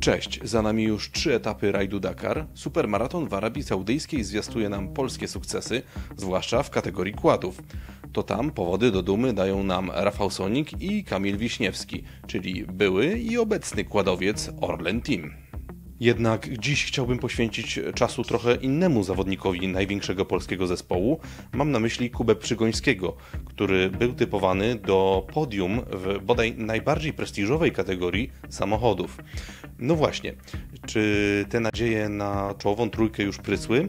Cześć, za nami już 3 etapy rajdu Dakar. Supermaraton w Arabii Saudyjskiej zwiastuje nam polskie sukcesy, zwłaszcza w kategorii quadów. To tam powody do dumy dają nam Rafał Sonik i Kamil Wiśniewski, czyli były i obecny quadowiec Orlen Team. Jednak dziś chciałbym poświęcić czasu trochę innemu zawodnikowi największego polskiego zespołu. Mam na myśli Kubę Przygońskiego, który był typowany do podium w bodaj najbardziej prestiżowej kategorii samochodów. No właśnie, czy te nadzieje na czołową trójkę już prysły?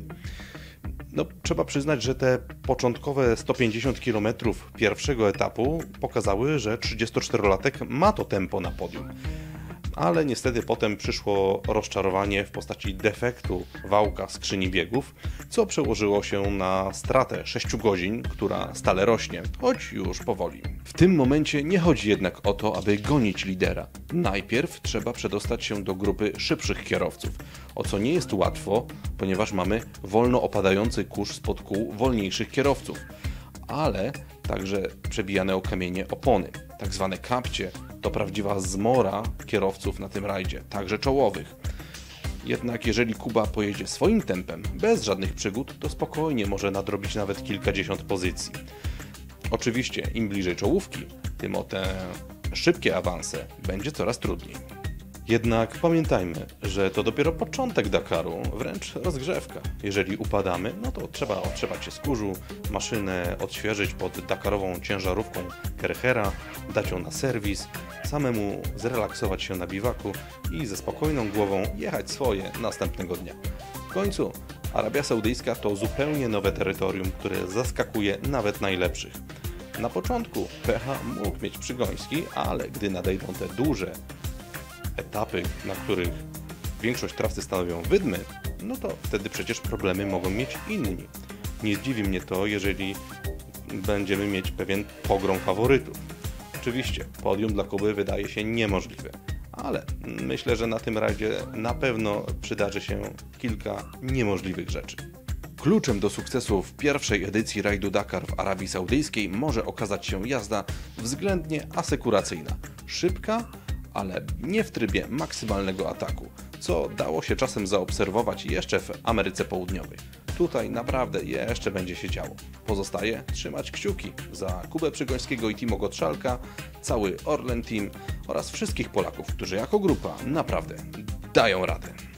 No, trzeba przyznać, że te początkowe 150 km pierwszego etapu pokazały, że 34-latek ma to tempo na podium. Ale niestety potem przyszło rozczarowanie w postaci defektu wałka skrzyni biegów, co przełożyło się na stratę 6 godzin, która stale rośnie, choć już powoli. W tym momencie nie chodzi jednak o to, aby gonić lidera. Najpierw trzeba przedostać się do grupy szybszych kierowców, o co nie jest łatwo, ponieważ mamy wolno opadający kurz spod kół wolniejszych kierowców, ale także przebijane o kamienie opony, tak zwane kapcie. To prawdziwa zmora kierowców na tym rajdzie, także czołowych. Jednak jeżeli Kuba pojedzie swoim tempem, bez żadnych przygód, to spokojnie może nadrobić nawet kilkadziesiąt pozycji. Oczywiście im bliżej czołówki, tym o te szybkie awanse będzie coraz trudniej. Jednak pamiętajmy, że to dopiero początek Dakaru, wręcz rozgrzewka. Jeżeli upadamy, no to trzeba otrzepać się z kurzu, maszynę odświeżyć pod dakarową ciężarówką Kerchera, dać ją na serwis, samemu zrelaksować się na biwaku i ze spokojną głową jechać swoje następnego dnia. W końcu Arabia Saudyjska to zupełnie nowe terytorium, które zaskakuje nawet najlepszych. Na początku pecha mógł mieć Przygoński, ale gdy nadejdą te duże etapy, na których większość trasy stanowią wydmy, no to wtedy przecież problemy mogą mieć inni. Nie zdziwi mnie to, jeżeli będziemy mieć pewien pogrom faworytów. Oczywiście podium dla Kuby wydaje się niemożliwe, ale myślę, że na tym rajdzie na pewno przydarzy się kilka niemożliwych rzeczy. Kluczem do sukcesu w pierwszej edycji rajdu Dakar w Arabii Saudyjskiej może okazać się jazda względnie asekuracyjna, szybka, ale nie w trybie maksymalnego ataku, co dało się czasem zaobserwować jeszcze w Ameryce Południowej. Tutaj naprawdę jeszcze będzie się działo. Pozostaje trzymać kciuki za Kubę Przygońskiego i Timo Gottschalka, cały Orlen Team oraz wszystkich Polaków, którzy jako grupa naprawdę dają radę.